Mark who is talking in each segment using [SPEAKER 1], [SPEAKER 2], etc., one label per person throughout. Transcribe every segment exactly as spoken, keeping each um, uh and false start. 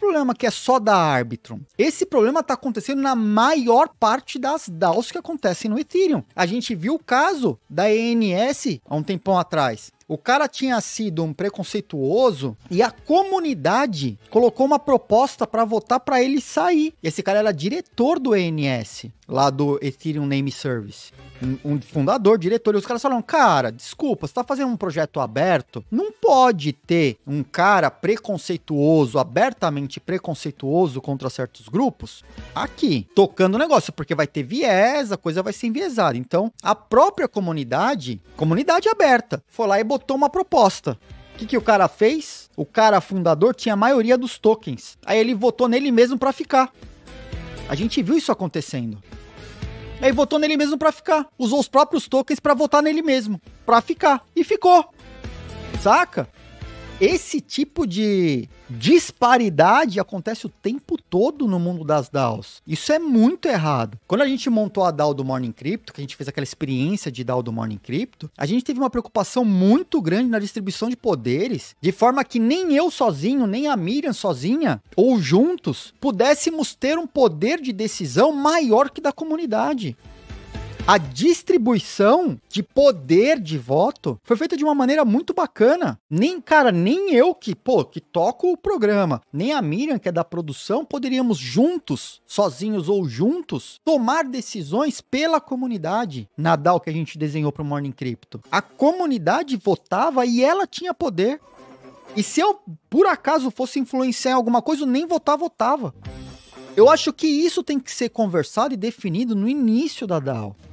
[SPEAKER 1] problema que é só da Arbitrum. Esse problema está acontecendo na maior parte das D A Os que acontecem no Ethereum. A gente viu o caso da E N S há um tempão atrás. O cara tinha sido um preconceituoso e a comunidade colocou uma proposta para votar para ele sair. Esse cara era diretor do E N S, lá do Ethereum Name Service. Um, um fundador, diretor. E os caras falaram, cara, desculpa, você tá fazendo um projeto aberto? Não pode ter um cara preconceituoso, abertamente preconceituoso contra certos grupos aqui, tocando o negócio, porque vai ter viés, a coisa vai ser enviesada. Então, a própria comunidade, comunidade aberta, foi lá e botou uma proposta. O que, que o cara fez? O cara fundador tinha a maioria dos tokens. Aí ele votou nele mesmo pra ficar. A gente viu isso acontecendo. Aí votou nele mesmo pra ficar. Usou os próprios tokens pra votar nele mesmo. Pra ficar. E ficou. Saca? Esse tipo de disparidade acontece o tempo todo no mundo das D A Os. Isso é muito errado. Quando a gente montou a D A O do Morning Crypto, que a gente fez aquela experiência de D A O do Morning Crypto, a gente teve uma preocupação muito grande na distribuição de poderes, de forma que nem eu sozinho, nem a Miriam sozinha, ou juntos, pudéssemos ter um poder de decisão maior que da comunidade. A distribuição de poder de voto foi feita de uma maneira muito bacana. Nem, cara, nem eu que, pô, que toco o programa, nem a Miriam, que é da produção, poderíamos juntos, sozinhos ou juntos, tomar decisões pela comunidade na D A O que a gente desenhou para o Morning Crypto. A comunidade votava e ela tinha poder. E se eu, por acaso, fosse influenciar em alguma coisa, eu nem votar, votava. Eu acho que isso tem que ser conversado e definido no início da D A O.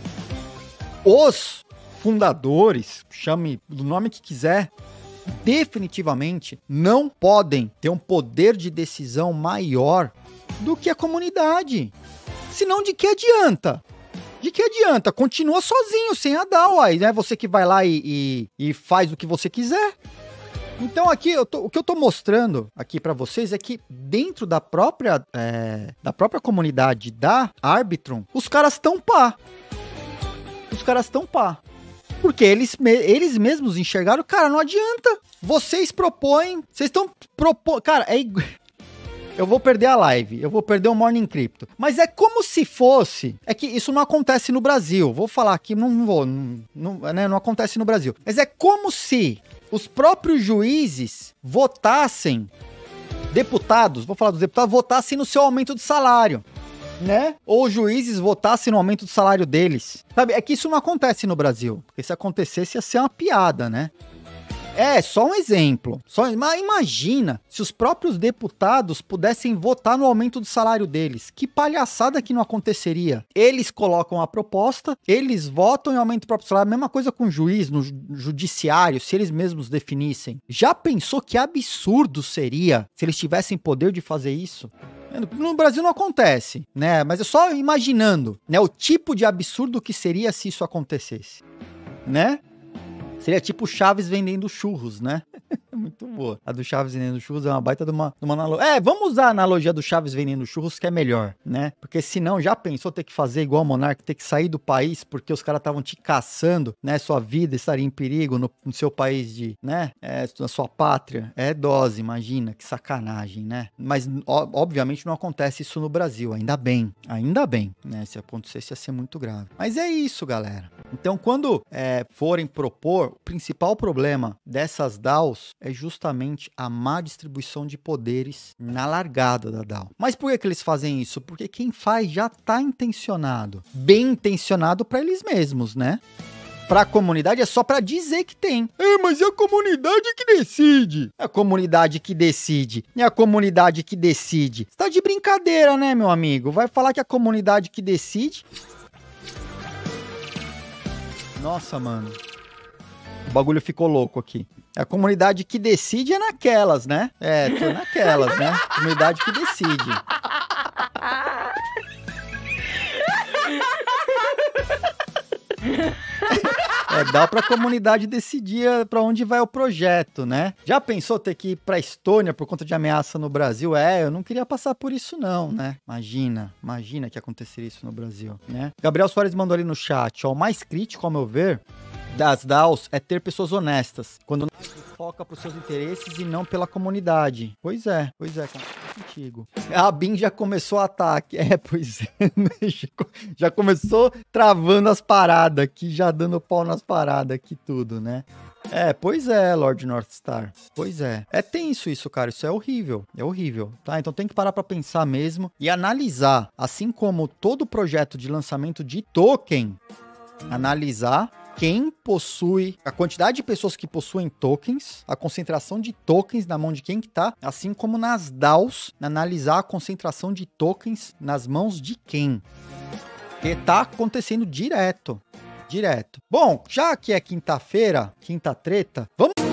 [SPEAKER 1] Os fundadores, chame do nome que quiser, definitivamente não podem ter um poder de decisão maior do que a comunidade. Senão, de que adianta? De que adianta? Continua sozinho, sem a D A O. Aí, né? Você que vai lá e, e, e faz o que você quiser. Então aqui, eu tô, o que eu tô mostrando aqui para vocês é que dentro da própria, é, da própria comunidade da Arbitrum, os caras estão pá. Os caras estão pá. Porque eles, eles mesmos enxergaram, cara, não adianta. Vocês propõem, vocês estão propondo, cara, é igual... Eu vou perder a live, eu vou perder o Morning Crypto. Mas é como se fosse... É que isso não acontece no Brasil. Vou falar aqui, não vou... Não, não, né, não acontece no Brasil. Mas é como se os próprios juízes votassem... Deputados, vou falar dos deputados, votassem no seu aumento de salário, né? Ou os juízes votassem no aumento do salário deles. Sabe, é que isso não acontece no Brasil. Porque se acontecesse ia ser uma piada, né? É, só um exemplo. Só, mas imagina se os próprios deputados pudessem votar no aumento do salário deles. Que palhaçada que não aconteceria. Eles colocam a proposta, eles votam e aumentam o próprio salário. Mesma coisa com o juiz, no judiciário, se eles mesmos definissem. Já pensou que absurdo seria se eles tivessem poder de fazer isso? No Brasil não acontece, né? Mas é só imaginando, né? O tipo de absurdo que seria se isso acontecesse, né? Seria tipo Chaves vendendo churros, né? Muito boa. A do Chaves vendendo churros é uma baita de uma, de uma analogia. É, vamos usar a analogia do Chaves vendendo churros, que é melhor, né? Porque senão, já pensou ter que fazer igual o Monark, ter que sair do país porque os caras estavam te caçando, né? Sua vida estaria em perigo no, no seu país de, né? É, na sua pátria. É dose, imagina, que sacanagem, né? Mas, ó, obviamente, não acontece isso no Brasil, ainda bem. Ainda bem, né? Se acontecesse, ia ser muito grave. Mas é isso, galera. Então, quando é, forem propor, o principal problema dessas D A Os é justamente a má distribuição de poderes na largada da D A O. Mas por que que eles fazem isso? Porque quem faz já está intencionado. Bem intencionado para eles mesmos, né? Para a comunidade é só para dizer que tem. É, mas é a comunidade que decide. É a comunidade que decide. É a comunidade que decide. Você tá de brincadeira, né, meu amigo? Vai falar que é a comunidade que decide? Nossa, mano. O bagulho ficou louco aqui. A comunidade que decide é naquelas, né? É, tô naquelas, né? Comunidade que decide. É, dá pra comunidade decidir pra onde vai o projeto, né? Já pensou ter que ir pra Estônia por conta de ameaça no Brasil? É, eu não queria passar por isso não, né? Imagina, imagina que aconteceria isso no Brasil, né? Gabriel Soares mandou ali no chat, ó, o mais crítico, ao meu ver, das D A Os é ter pessoas honestas, quando não foca pros seus interesses e não pela comunidade. Pois é, pois é, cara. contigo. A Bin já começou o ataque. É, pois é. Já começou travando as paradas aqui, já dando pau nas paradas aqui, tudo, né? É, pois é, Lord Northstar. Pois é. É tenso isso, cara. Isso é horrível. É horrível, tá? Então tem que parar pra pensar mesmo e analisar, assim como todo projeto de lançamento de token, analisar quem possui, a quantidade de pessoas que possuem tokens, a concentração de tokens na mão de quem que tá, assim como nas D A Os, analisar a concentração de tokens nas mãos de quem. Porque tá acontecendo direto. Direto. Bom, já que é quinta-feira, quinta treta, vamos...